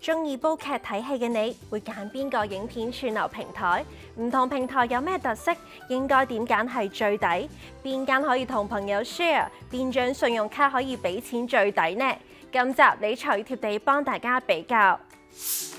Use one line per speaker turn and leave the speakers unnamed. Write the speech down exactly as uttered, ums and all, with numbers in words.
鍾意煲劇睇戲嘅你，會揀邊個影片串流平台？唔同平台有咩特色？應該點揀係最抵？邊間可以同朋友 share？邊張信用卡可以俾錢最抵呢？今集理財貼地幫大家比較。